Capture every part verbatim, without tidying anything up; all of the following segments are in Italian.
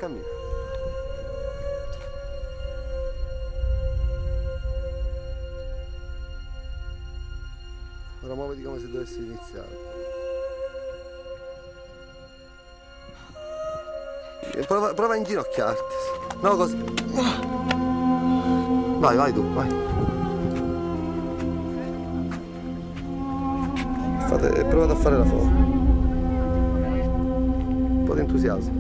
cammina. Ora muoviti come se dovessi iniziare. Prova, prova a inginocchiarti. No, così. Vai, vai tu, vai. Fate, provate a fare la foto. Un po' di entusiasmo.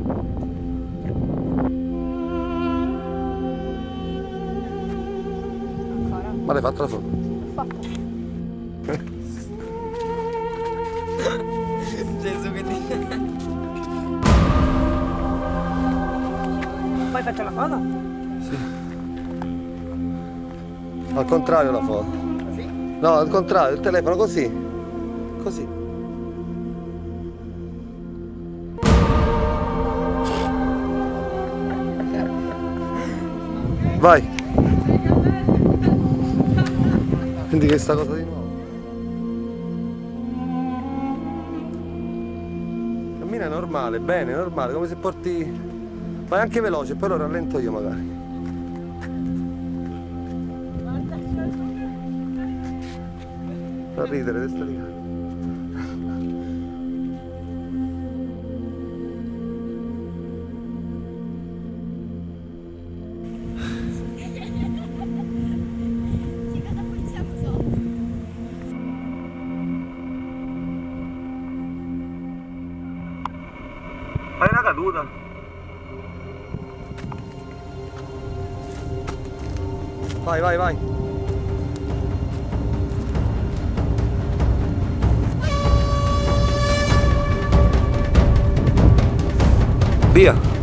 Ancora? Ma l'hai fatta la foto? L'ho fatta. Gesù che ti... Poi faccio la foto? Sì. Al contrario la foto. Così? No, al contrario, il telefono così. Così. Vai. Quindi che sta cosa di nuovo. Cammina normale, bene, normale, come se porti... Vai anche veloce, poi lo rallento io magari. Fa ridere, testa di cazzo. Fai una caduta. Vai, vai, vai. Via.